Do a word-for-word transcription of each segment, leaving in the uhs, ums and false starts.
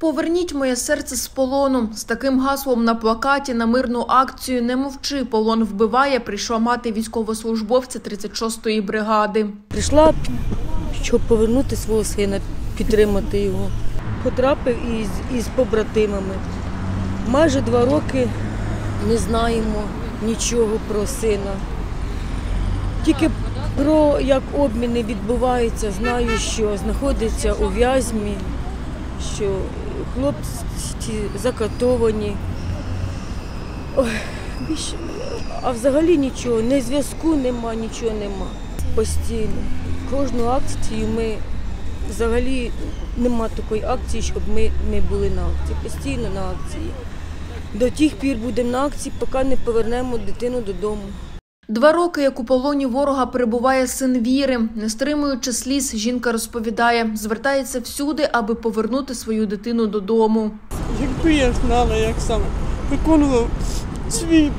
Поверніть моє серце з полону. З таким гаслом на плакаті на мирну акцію «Не мовчи, полон вбиває» прийшла мати військовослужбовця тридцять шостої бригади. Прийшла, щоб повернути свого сина, підтримати його. Потрапив із, із побратимами. Майже два роки не знаємо нічого про сина. Тільки про як обміни відбуваються, знаю, що знаходиться у в'язні, що хлопці закатовані. Ой, більше, а взагалі нічого, ні зв'язку нема, нічого нема. Постійно. Кожну акцію ми, взагалі нема такої акції, щоб ми не були на акції. Постійно на акції. До тих пір будемо на акції, поки не повернемо дитину додому. Два роки, як у полоні ворога, перебуває син Віри. Не стримуючи сліз, жінка розповідає, звертається всюди, аби повернути свою дитину додому. Якби я знала, як саме виконував свій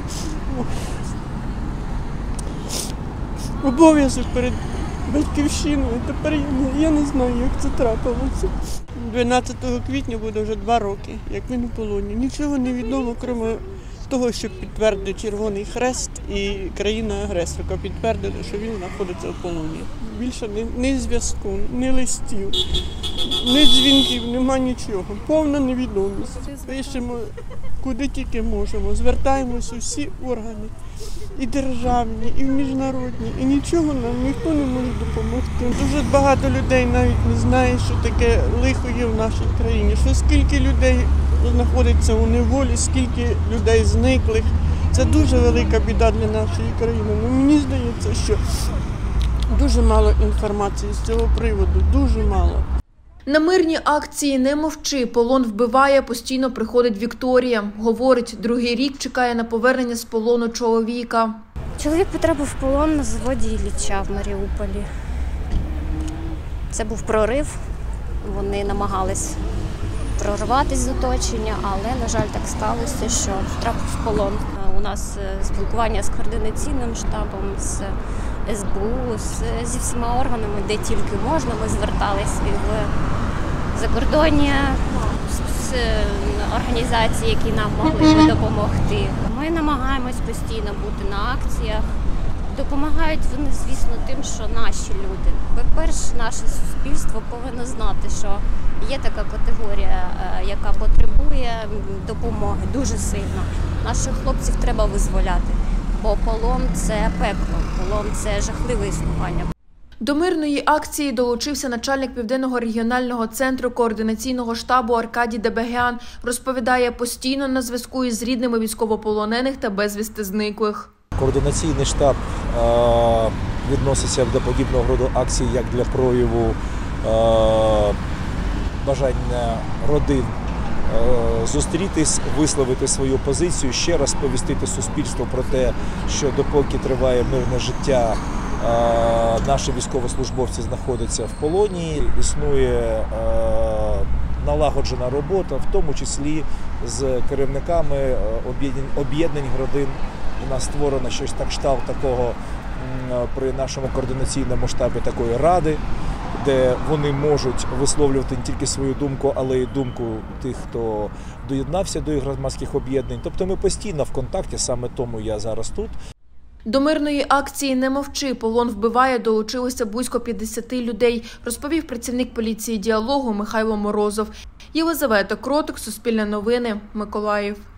обов'язок перед батьківщиною, тепер я не знаю, як це трапилося. дванадцятого квітня буде вже два роки, як він у полоні. Нічого не відомо, крім того, що підтвердив Червоний Хрест і країна-агресорка підтвердили, що він знаходиться в полоні. Більше ні, ні зв'язку, ні листів, ні дзвінків, нема нічого. Повна невідомість. Пишемо, куди тільки можемо. Звертаємося у всі органи, і державні, і міжнародні, і нічого нам ніхто не може допомогти. Дуже багато людей навіть не знає, що таке лихо є в нашій країні, що скільки людей знаходиться у неволі, скільки людей зниклих. Це дуже велика біда для нашої країни. Ну, мені здається, що дуже мало інформації з цього приводу, дуже мало. На мирні акції «Не мовчи, полон вбиває» постійно приходить Вікторія. Говорить, другий рік чекає на повернення з полону чоловіка. Чоловік потрапив в полон на заводі Ілліча в Маріуполі. Це був прорив, вони намагались прорватися з оточення, але, на жаль, так сталося, що потрапив в полон. У нас спілкування з координаційним штабом, з ес бе у, з, зі всіма органами, де тільки можна, ми зверталися в закордонні, з організації, які нам могли би допомогти. Ми намагаємось постійно бути на акціях. Допомагають вони, звісно, тим, що наші люди. По-перше, наше суспільство повинно знати, що є така категорія, яка потребує допомоги дуже сильно. Наших хлопців треба визволяти, бо полон – це пекло, полон – це жахливе існування. До мирної акції долучився начальник Південного регіонального центру координаційного штабу Аркадій Дебегян. Розповідає, постійно на зв'язку із рідними військовополонених та безвісти зниклих. Координаційний штаб е, відноситься до подібного роду акцій як для прояву е, бажання родин е, зустрітись, висловити свою позицію, ще раз повістити суспільство про те, що допоки триває мирне життя, е, наші військовослужбовці знаходяться в полоні, існує е, налагоджена робота, в тому числі з керівниками об'єднань родин. У нас створено щось так кшталт такого при нашому координаційному штабі такої ради, де вони можуть висловлювати не тільки свою думку, але й думку тих, хто доєднався до громадських об'єднань. Тобто ми постійно в контакті, саме тому я зараз тут. До мирної акції «Не мовчи, полон вбиває» долучилося близько п'ятдесят людей, розповів працівник поліції діалогу Михайло Морозов. Єлизавета Кротик, Суспільне новини, Миколаїв.